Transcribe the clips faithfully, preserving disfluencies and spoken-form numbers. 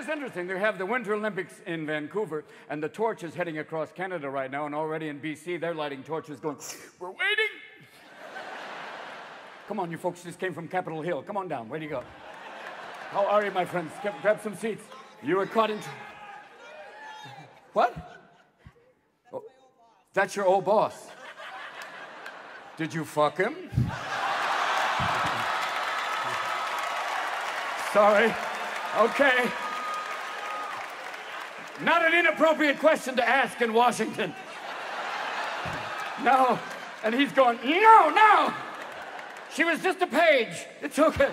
is interesting. They have the Winter Olympics in Vancouver, and the torch is heading across Canada right now, and already in B C, they're lighting torches going, we're waiting. Come on, you folks just came from Capitol Hill. Come on down. Where do you go? How are you, my friends? Grab some seats. You were caught in... What? Oh, that's your old boss. Did you fuck him? Sorry. Okay. Not an inappropriate question to ask in Washington. No. And he's going, no, no. She was just a page. It's okay.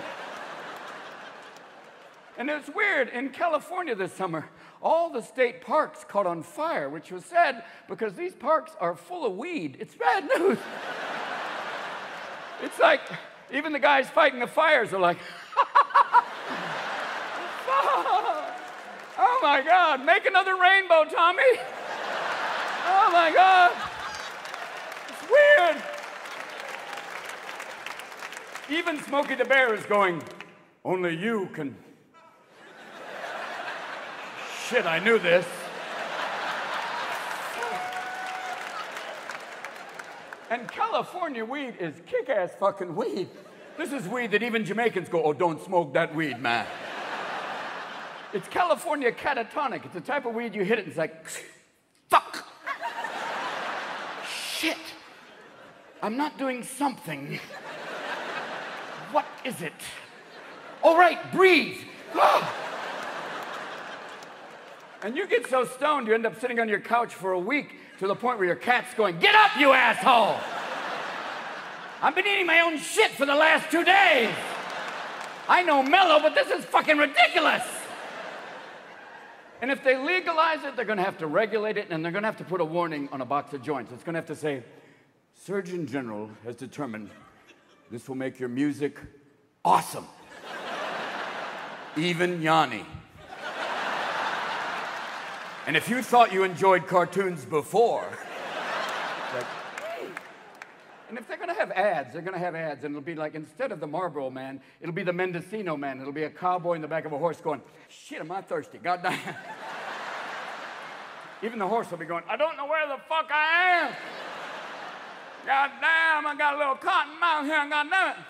And it's weird. In California this summer, all the state parks caught on fire, which was sad because these parks are full of weed. It's bad news. It's like, even the guys fighting the fires are like, oh my God, make another rainbow, Tommy. Oh my God. It's weird. Even Smokey the Bear is going, only you can. Shit, I knew this. And California weed is kick-ass fucking weed. This is weed that even Jamaicans go, oh, don't smoke that weed, man. It's California catatonic. It's the type of weed you hit it and it's like, fuck. Shit. I'm not doing something. What is it? All right, breathe. And you get so stoned, you end up sitting on your couch for a week to the point where your cat's going, get up, you asshole! I've been eating my own shit for the last two days. I know mellow, but this is fucking ridiculous. And if they legalize it, they're gonna have to regulate it, and they're gonna have to put a warning on a box of joints. It's gonna have to say, Surgeon General has determined this will make your music awesome. Even Yanni. And if you thought you enjoyed cartoons before, like, and if they're gonna have ads, they're gonna have ads, and it'll be like, instead of the Marlboro Man, it'll be the Mendocino Man. It'll be a cowboy in the back of a horse going, shit, am I thirsty? God damn. Even the horse will be going, I don't know where the fuck I am. God damn, I got a little cotton mouth here, God damn it.